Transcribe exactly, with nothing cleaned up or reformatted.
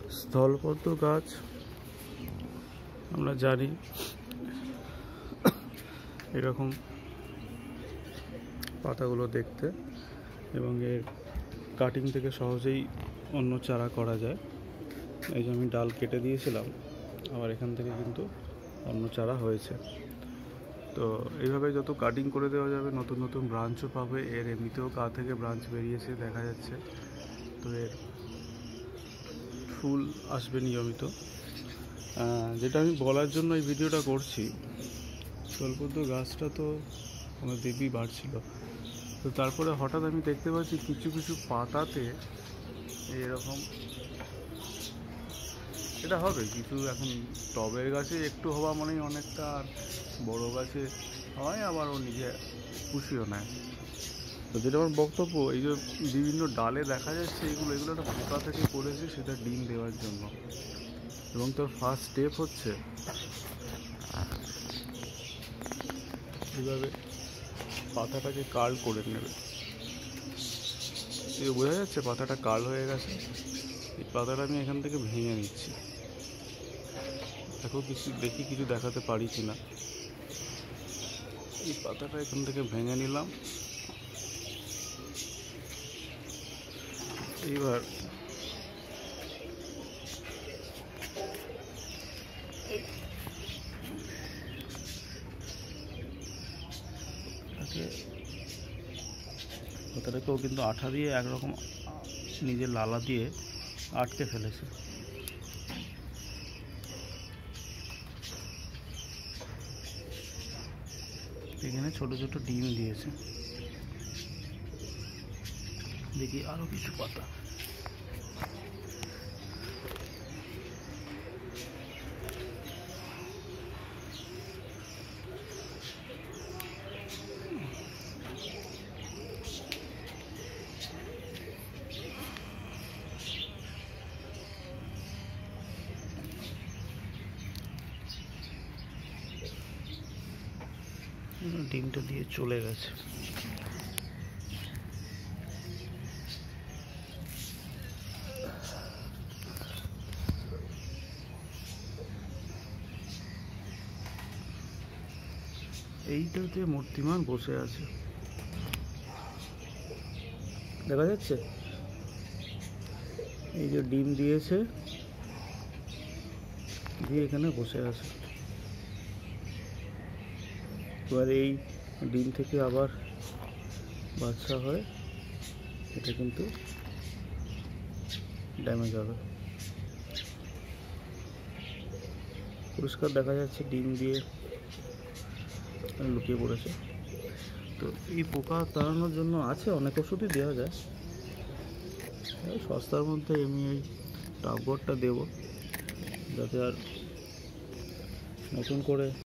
স্থলপদ্ম গাছ আমরা জানি এরকম পাতাগুলো দেখতে, এবং এর কাটিং থেকে সহজেই অন্য চারা করা যায়। এই যে আমি ডাল কেটে দিয়েছিলাম, আবার এখান থেকে কিন্তু অন্য চারা হয়েছে। তো এইভাবে যত কাটিং করে দেওয়া যাবে নতুন নতুন ব্রাঞ্চও পাবে। এর এমনিতেও গা থেকে ব্রাঞ্চ বেরিয়েছে দেখা যাচ্ছে। তো এর ফুল আসবে নিয়মিত। যেটা আমি বলার জন্য এই ভিডিওটা করছি, স্থলপদ্ম গাছটা তো আমার দেবী বাড়ছিল, তো তারপরে হঠাৎ আমি দেখতে পাচ্ছি কিছু কিছু পাতাতে এরকম এটা হবে কিছু। এখন টবের গাছে একটু হওয়া মানেই অনেকটা, আর বড় গাছে হয় আবার ও নিজে খুশিও নেয়। তো যেটা আমার বক্তব্য, এই যে বিভিন্ন ডালে দেখা যাচ্ছে এগুলো এগুলো একটা পোকা থেকে পড়েছে সেটা ডিম দেওয়ার জন্য। এবং তোর ফার্স্ট স্টেপ হচ্ছে এইভাবে পাতাটাকে কার্ল করে নেবে। এই বোঝা যাচ্ছে পাতাটা কার্ল হয়ে গেছে। এই পাতাটা আমি এখান থেকে ভেঙে নিচ্ছি। দেখো কিছু দেখি কিছু দেখাতে পারি কিনা। এই পাতাটা এখান থেকে ভেঙে নিলাম। এইবার পাতাটাকেও কিন্তু আঠা দিয়ে একরকম নিজের লালা দিয়ে আটকে ফেলেছে। এখানে ছোট ছোট ডিম দিয়েছে। দেখি আরো কিছু পাতা। ডিমটা দিয়ে চলে গেছে। এইটাতে মূর্তিমান বসে আছে, দেখা যাচ্ছে। এই যে ডিম দিয়েছে, দিয়ে এখানে বসে আছে। এবার এই ডিম থেকে আবার বাচ্চা হয়, এটা কিন্তু ড্যামেজ হবে। পরিষ্কার দেখা যাচ্ছে ডিম দিয়ে লুকিয়ে পড়েছে। তো এই পোকা তাড়ানোর জন্য আছে অনেক ওষুধই দেওয়া যায়। সস্তার মধ্যে আমি এই টাবগটটা দেবো, যাতে আর নতুন করে